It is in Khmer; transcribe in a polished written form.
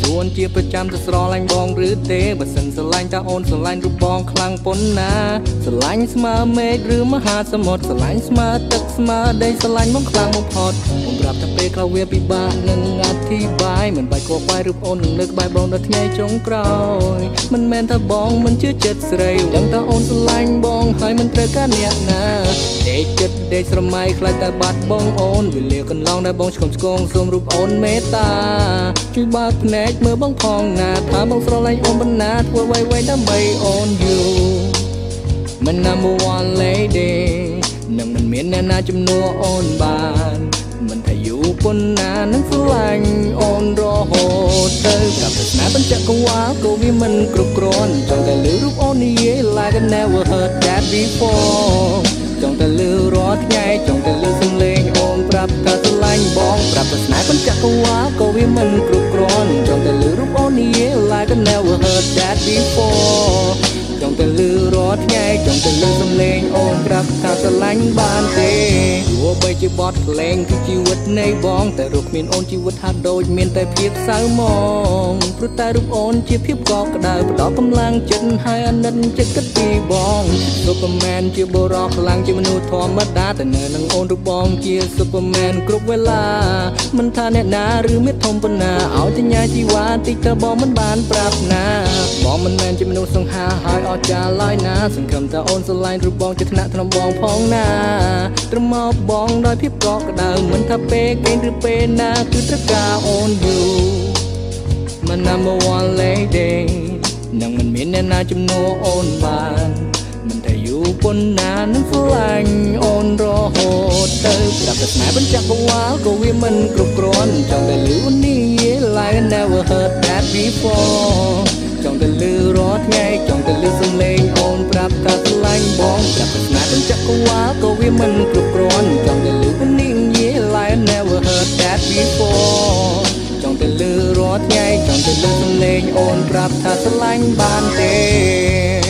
วนជាប្រចាំទៅស្រឡាញ់បងឬទេបើសិនស្រឡាញ់តើអូនស្រឡាញ់រូបបងខ្លាំងប៉ុណ្ណាស្រឡាញ់ស្មើមេឃឬមហាសមុទ្រស្រឡាញ់ស្មើទឹកស្មើដីស្រឡាញ់បងខ្លាំងបំផុតខ្ញុំប្រាប់ថាពេលខ្លះវាពិបាកនឹងអធិប្បាយមិនបាច់គួរខ្វាយរូបអូននឹងលើកបែបបងដល់ថ្ងៃចុងក្រោយមិនមែនថាបងមិនជឿចិត្តស្រីដឹងថាអូនស្រឡាញ់បងហើយមិនត្រូវការអ្នកណាដេកចិត្តដេកស្រមៃខ្លាចតែបាត់បងអូនវេលាកន្លងដែលបងឆ្កុំឆ្គងសូមរូបអូនមេត្តាជួយបើកភ្នែកមើលបងផងណាថាបងស្រឡាញ់អូនបណ្ណាធ្វើអ្វីៗដើម្បីអូនយូរមិន number one lady នឹងមិនមានអ្នកណាជំនួសអូនបានមិនថាយូរប៉ុណ្ណានឹងស្រឡាញ់អូនរហូតទៅប្រាប់តែស្នេហ៍បញ្ចកវ៉ាក៏វាមិនគ្រប់គ្រាន់ចង់តែលើរូបអូននិយាយ like I never heard that before ចង់តែលើរាល់ថ្ងៃចង់តែលើសំឡេងអូនប្រាប់ថាស្រឡាញ់បងប្រាប់តែស្នេហ៍បញ្ចកវ៉ាក៏វាមិនគ្រប់គ្រាន់ចង់តែលើរូបអូននិយាយ like I never heard that before ចង់តែលើរាល់ថ្ងៃចង់តែលើសំឡេងអូនប្រាប់ថាស្រឡាញ់បានទេទោះបីជាបទភ្លេងគឺជីវិតនៃបងតែរូបគ្មានអូនជីវិតហាក់ដូចមានតែភាពសៅហ្មងព្រោះតែរូបអូនជាភាពកក់ក្ដៅផ្ដល់កម្លាំងចិត្តហើយអាណិតចិត្តគិតពីបង Superman ជាបុរសខ្លាំងជាមនុស្សធម្មតាតែនៅនឹងអូនរូបបងជា Superman គ្រប់វេលាមិនថាអ្នកណាឬមេធំប៉ុណ្ណាឲ្យចញ្ញាជីវ៉ាតិចទៅបងមិនបានប្រាប់ណាបងមិនមែនជាមនុស្សសង្ហាហើយអត់ចាឡើយណាសង្ឃឹមថាអូនស្រឡាញ់រូបបងជាថ្នាក់ថ្នមបងផងណាត្រឹមមកបងដោយភាពកក់ក្ដៅមិនថាពេលគេឬពេលណាគឺត្រូវការអូនយូរមិន number one lady នឹងមិនមានអ្នកណាជំនួសអូនបានមិនថាយូរប៉ុណ្ណានឹងស្រឡាញ់អូនរហូតទៅប្រាប់តែស្នេហ៍បញ្ចកវ៉ាក៏វាមិនគ្រប់គ្រាន់ចង់តែលឺនេះ like I never heard that before ចង់តែលឺរាល់ថ្ងៃចង់តែលឺសំឡេងអូនប្រាប់ថាស្រឡាញ់បងប្រាប់តែស្នេហ៍បញ្ចកវ៉ាក៏វាមិនគ្រប់គ្រាន់ចង់តែលឺនេះ like I never heard that before ចង់តែលឺរាល់ថ្ងៃចង់តែលឺសំឡេងអូនប្រាប់ថាស្រឡាញ់បានទេ